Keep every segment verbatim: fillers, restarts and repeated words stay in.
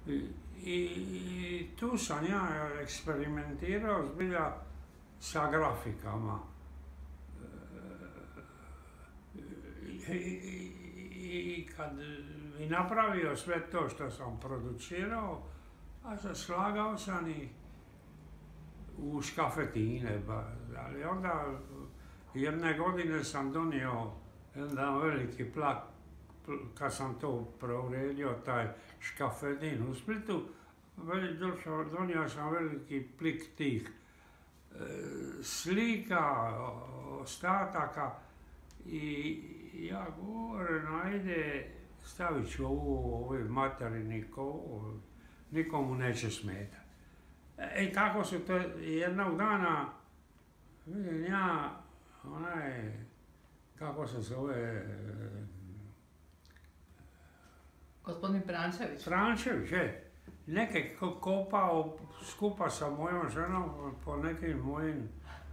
I, i tu sam ja eksperimentirao zbilja sa grafikama. I, i, i kad i napravio sve to što sam producirao, a slagao sam ih u škafetine, ba, ali onda jedne godine sam donio jedan veliki plak, kad sam to preuredio, taj škafetin u Splitu, donio sam veliki plik tih e, slika, ostataka i ja govorim, ajde, stavit ću ovu, ovaj materijal, nikomu neće smetati. I tako su to jednog dana, vidim ja, onaj, kako se zove... Gospodin Prančević? Prančević, je. Neke kopao skupa sa mojom ženom po nekim mojim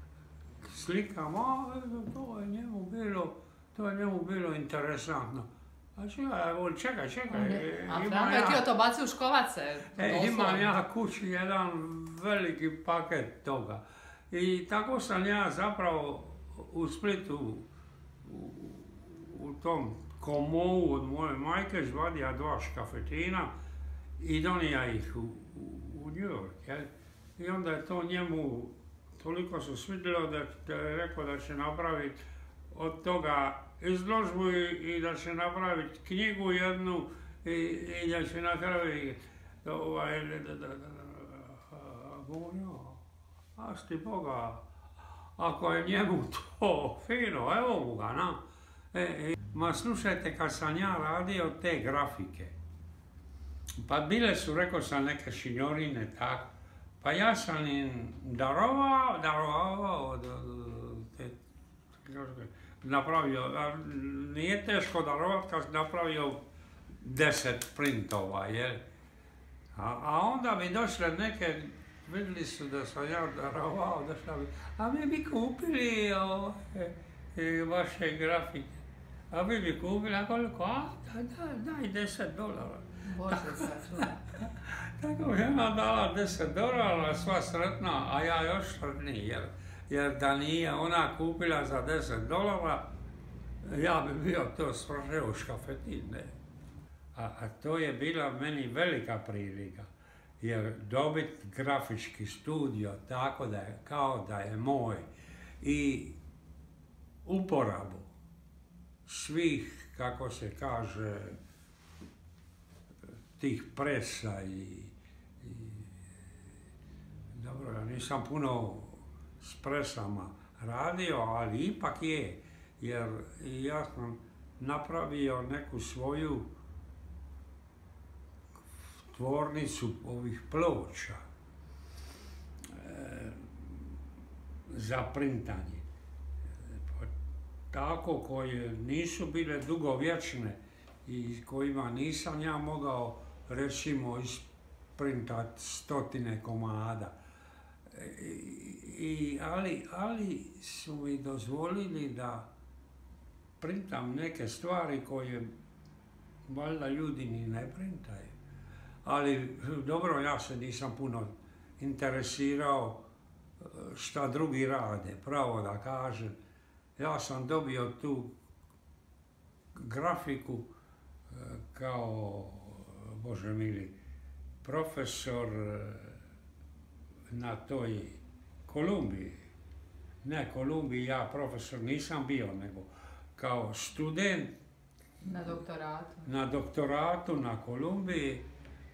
slikama, to je njemu bilo, to je njemu bilo interesantno. A čekaj, čekaj, čekaj. A Franko je ti to bacio u škovace? E, imam ja kući jedan veliki paket toga. I tako sam ja zapravo u Splitu, u, u tom komovu od moje majke, izvadio dva škafetina i donija ih u, u, u New York. Jel? I onda je to njemu toliko se svidjelo da, da je rekao da će napraviti od toga izložbu i, i da će napraviti knjigu jednu i, i da će napraviti ovaj, da, da, da, da, govorio, a sti Boga, ako je njemu to fino, evo mu ga, na. E, e, ma slušajte, kad sam ja radio te grafike, pa bile su, rekao sam, neke šinjorine, tako, pa ja sam im darovao, darovao, te, napravio, nije teško darovati kad sam napravio deset printova, jel? A, a onda bi došle neke, vidjeli su da sam ja darovao, da sam, a mi bi kupili o, e, vaše grafike. A mi bi kupili, a koliko? A, da, da, daj deset dolara. Bože, sačuvaj. Tako je ona dala deset dolara, sva sretna, a ja još sretniji, jer, jer da nije ona kupila za deset dolara, ja bi bio to svršio u škafetin, ne. A, a to je bila meni velika prilika, jer dobiti grafički studio tako da je, kao da je moj, i uporabu svih, kako se kaže, tih presa i, i dobro, ja nisam puno s presama radio, ali ipak je, jer ja sam napravio neku svoju tvornicu ovih ploča e, za printanje. Tako koje nisu bile dugovječne i kojima nisam ja mogao, recimo, isprintati stotine komada. I, ali, ali su mi dozvolili da printam neke stvari koje valjda ljudi ni ne printaju. Ali dobro, ja se nisam puno interesirao šta drugi rade, pravo da kažem. Ja sam dobio tu grafiku kao, Bože mili, profesor na toj Kolumbiji. Ne, Kolumbiji ja profesor nisam bio, nego kao student na doktoratu. Na doktoratu na Kolumbiji.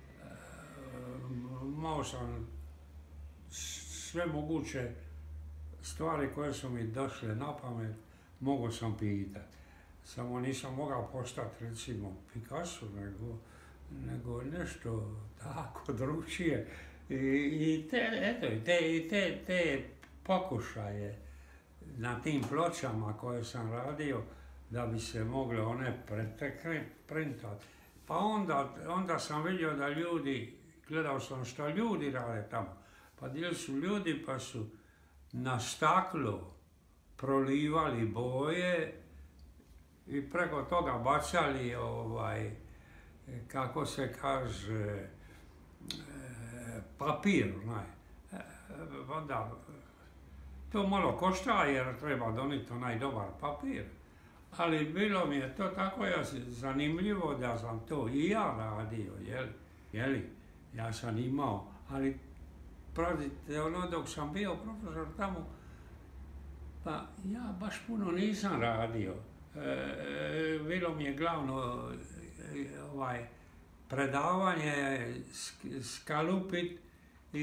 Imao sam sve moguće stvari koje su mi došle na pamet, mogao sam pitati. Samo nisam mogao postati, recimo, Picasso, nego, nego nešto tako drugčije. I, i te, eto, te, te, te pokušaje na tim pločama koje sam radio, da bi se mogle one printati. Pa onda, onda sam vidio da ljudi, gledao sam što ljudi rade tamo. Pa bili su ljudi pa su na staklo prolivali boje i preko toga bacali, ovaj, kako se kaže, papir, onaj. Onda, to malo košta jer treba doniti onaj dobar papir. Ali bilo mi je to tako zanimljivo da sam to i ja radio, jeli, jeli, ja sam imao, ali pazite, ono dok sam bio profesor tamo, pa ja baš puno nisam radio. E, bilo mi je glavno ovaj, predavanje, skalupit i,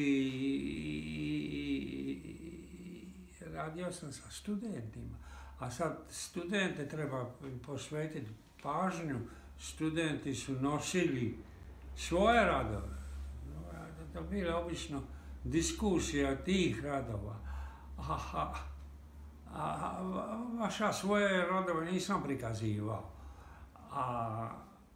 i radio sam sa studentima. A sad studente treba posvetiti pažnju, studenti su nosili svoje radove. To je bila obično diskusija tih radova. A, a vaša svoje radove nisam prikazivao. A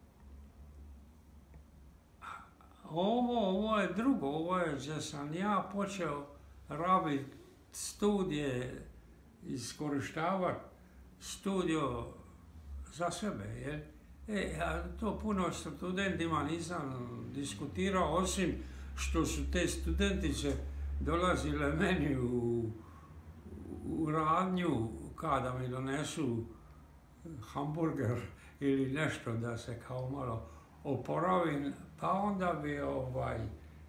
ovo, ovo je drugo, ovo je gdje sam ja počeo rabiti studije, iskorištavati studio za sebe, jel? E, ja to puno studentima nisam diskutirao, osim što su te studentice dolazile meni u, u radnju kada mi donesu hamburger ili nešto da se kao malo oporavim, pa onda bi ovaj...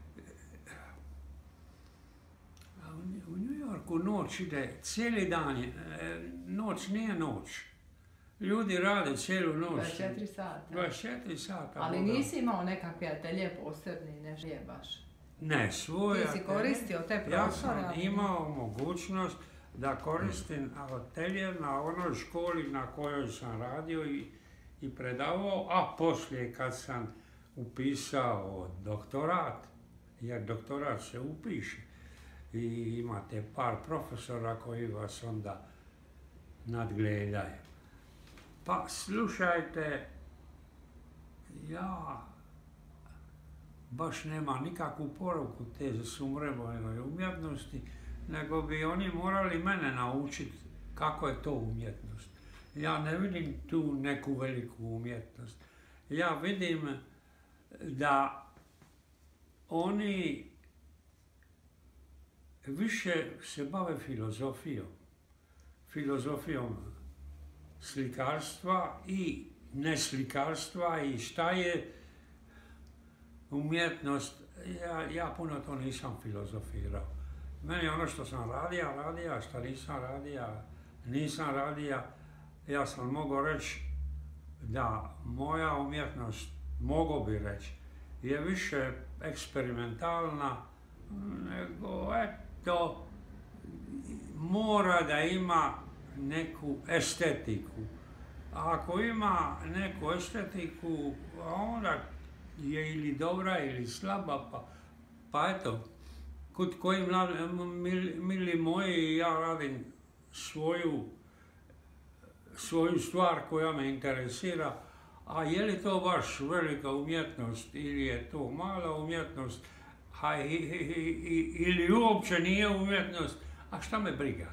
U New Yorku noć ide cijeli dan, noć nije noć. Ljudi rade cijelu noć. dvadeset četiri sata. dvadeset četiri sata. Ali nisi imao nekakve atelje posebni, nešto je baš? Ne, svoj atelje. Ti si koristio te prostore? Ja sam imao mogućnost da koristim atelje na onoj školi na kojoj sam radio i, i predavao, a poslije kad sam upisao doktorat, jer doktorat se upiše, i imate par profesora koji vas onda nadgledaju. Pa slušajte, ja baš nema nikakvu poruku te suvremenoj umjetnosti, nego bi oni morali mene naučiti kako je to umjetnost. Ja ne vidim tu neku veliku umjetnost. Ja vidim da oni više se bave filozofijom. Filozofijom slikarstva i neslikarstva i šta je umjetnost. Ja, ja puno to nisam filozofirao. Meni ono što sam radio, radio, što nisam radio, nisam radio. Ja sam mogao reći da moja umjetnost, mogo bi reći, je više eksperimentalna, nego eto, mora da ima neku estetiku. A ako ima neku estetiku, onda je ili dobra ili slaba, pa, pa eto, kod koji mili, mili moji, ja radim svoju, svoju stvar koja me interesira, a je li to baš velika umjetnost ili je to mala umjetnost, a i, i, i, ili uopće nije umjetnost, a šta me briga?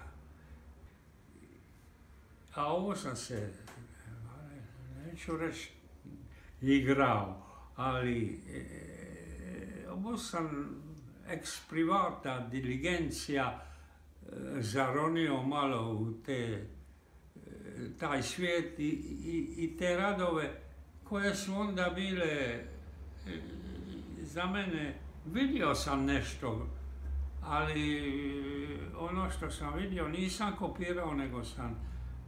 A ovo sam se, neću reći igrao, ali e, ovo sam ex privata diligencija e, zaronio malo u te, e, taj svijet i, i, i te radove koje su onda bile e, za mene, vidio sam nešto, ali ono što sam vidio nisam kopirao, nego sam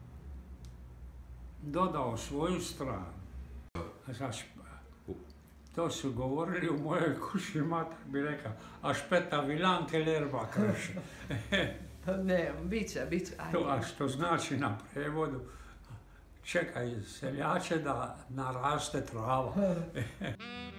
dodao svoju stranu. To su govorili u mojoj kući, matak bi rekao, a špeta vilanke lerba krše. Ne, bit će, bit će. To, a što znači na prevodu, čekaj seljače da naraste trava.